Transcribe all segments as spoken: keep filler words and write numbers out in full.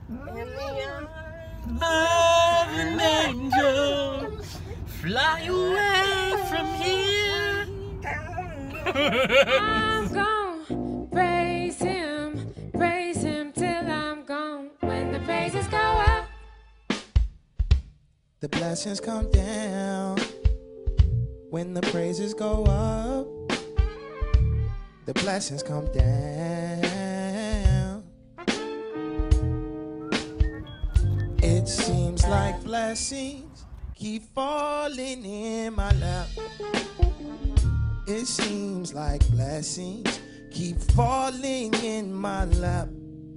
Of an angel, fly away from here. I'm gone. Praise him, praise him till I'm gone. When the praises go up, the blessings come down. When the praises go up, the blessings come down. It seems like blessings keep falling in my lap. It seems like blessings keep falling in my lap.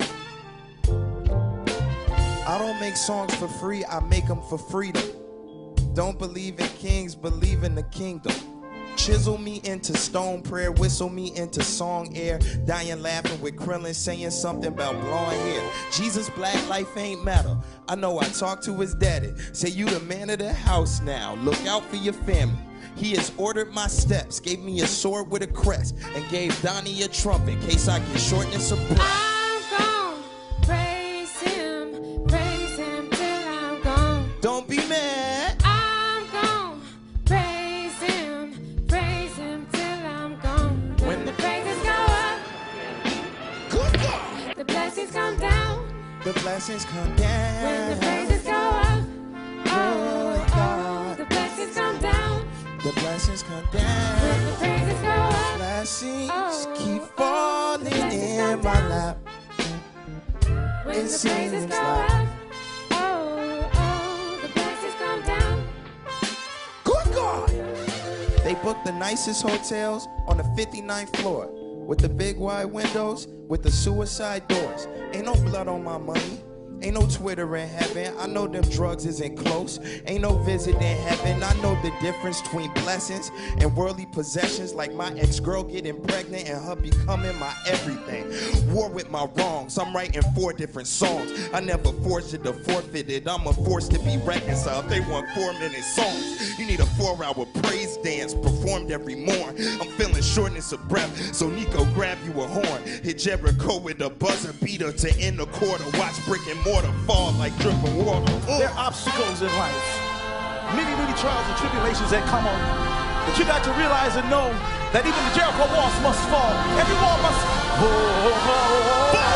I don't make songs for free, I make them for freedom. Don't believe in kings, believe in the kingdom. Chisel me into stone prayer, whistle me into song air. Dying laughing with Krillin saying something about blowing hair. Jesus black life ain't matter. I know I talked to his daddy. Say you the man of the house now. Look out for your family. He has ordered my steps, gave me a sword with a crest, and gave Donnie a trump in case I get shortness of breath. I'm gone. Praise him, praise him till I'm gone. Don't be mad. I'm gone. Praise him, praise him till I'm gone. When the praises go up, Good God. the blessings come down. The blessings come down. When the praises go up, oh, Good oh, God. the blessings come down. The blessings come When the down. praises go up, Blessings oh, keep oh, falling the blessings in come my down. lap. when It the praises seems go like- up, oh, oh, the blessings come down. Good God! They booked the nicest hotels on the fifty-ninth floor with the big wide windows with the suicide doors. Ain't no blood on my money. Ain't no Twitter in heaven. I know them drugs isn't close. Ain't no visit in heaven. I know the difference between blessings and worldly possessions, like my ex-girl getting pregnant and her becoming my everything. War with my wrongs. I'm writing four different songs. I never forced it to forfeit it. I'm a force to be reconciled. They want four-minute songs. You need a four-hour praise dance performed every morn. I'm feeling shortness of breath, so Nico grab you a horn. Hit Jericho with a buzzer beater to end the quarter. Watch brick and mortar fall like dripping water. Uh. There are obstacles in life, many, many trials and tribulations that come on. But you got to realize and know that even the Jericho walls must fall. Every wall must. Oh, oh, oh, oh, oh.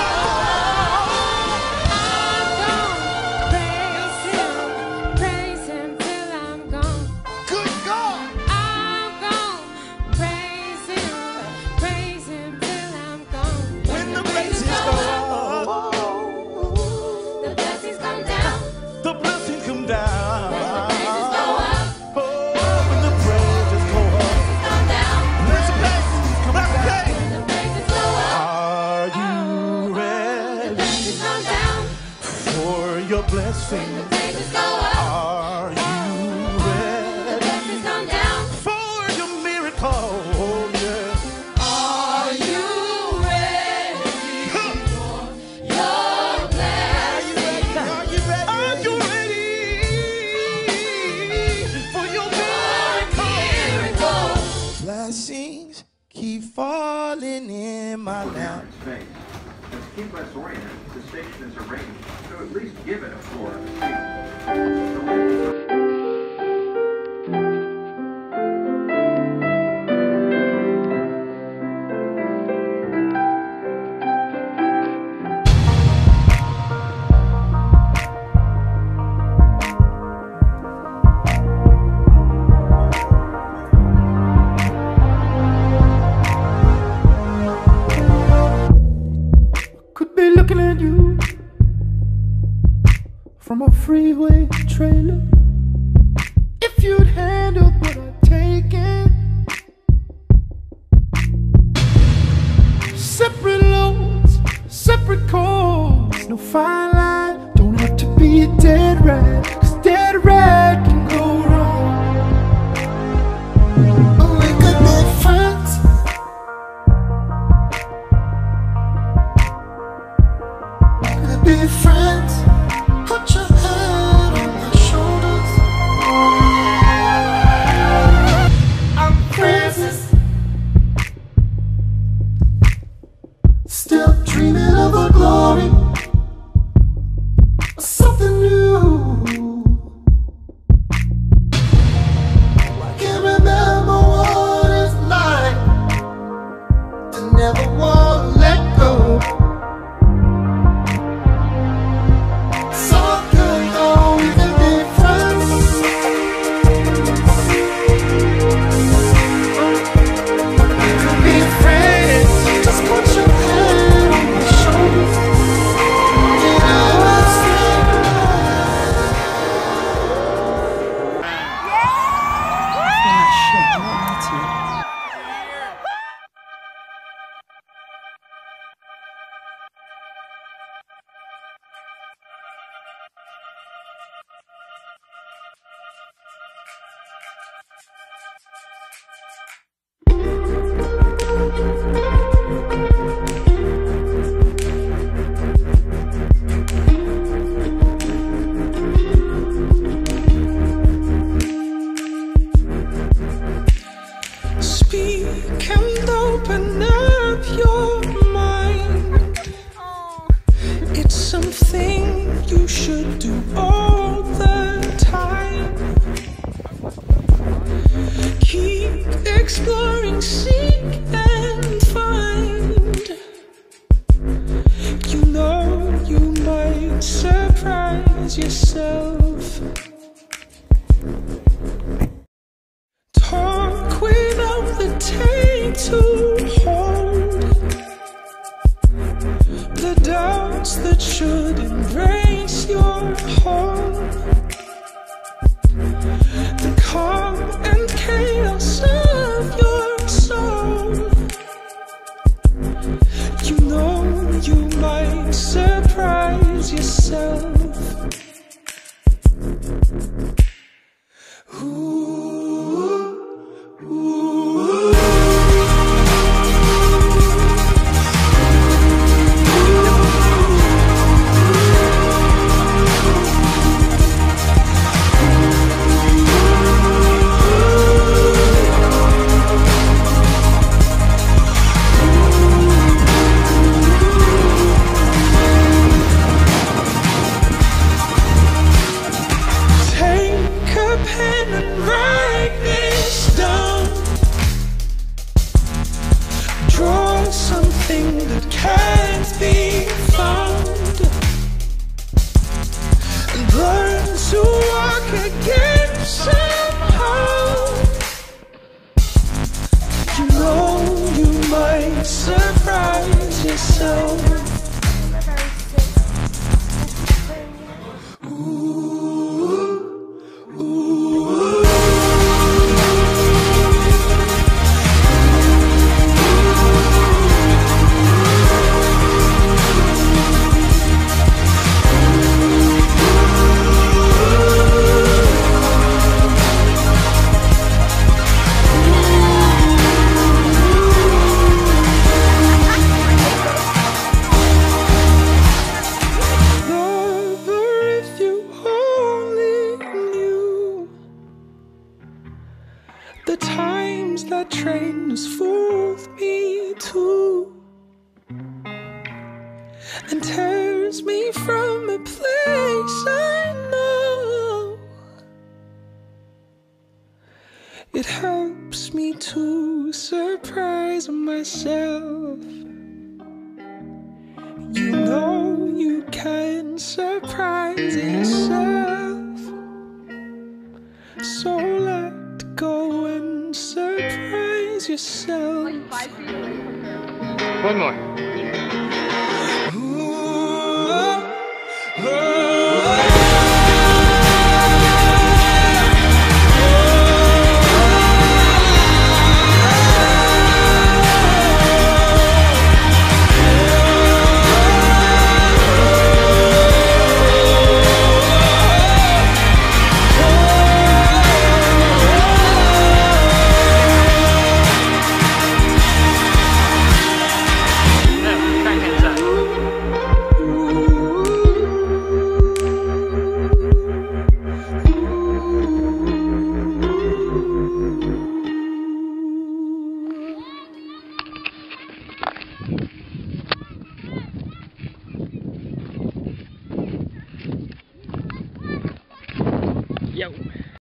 I'm gone. Praise him, praise him till I'm gone. Good God! I'm gone. Praise him, praise him till I'm gone. When the praises go up, the blessings come down. The blessings come down. When the praises go up, Oh, when the praises go up. come down. When the blessings come down. When the praises go up, Are you the ready blessings come down. for your When the blessing? praises go up, Are you the ready blessings come down. for your miracle? Oh, yeah. Are you ready for your blessing? are you ready? Are you ready for your miracle? Blessings keep falling in my lap. Space. As keep us oriented, the station is arranged to at least give it a floor. Could be looking at you from a freeway trailer. If you'd handled what I'd taken, separate loads, separate calls, no fine line, don't have to be a dead rat, 'cause dead rat can go wrong. Oh, we could be friends. We could be friends. Put your head on my shoulders. I'm Francis, still dreaming of a glory. surprise yourself. Talk without the tape to hold the doubts that should embrace your home. The calm and chaos of your soul. You know you might surprise yourself. Something that can't be found, and learn to walk again somehow. You know you might surprise yourself. The times that train has fooled me too, and tears me from a place I know. It helps me to surprise myself. You know you can surprise yourself. So let go and surprise yourself. One more.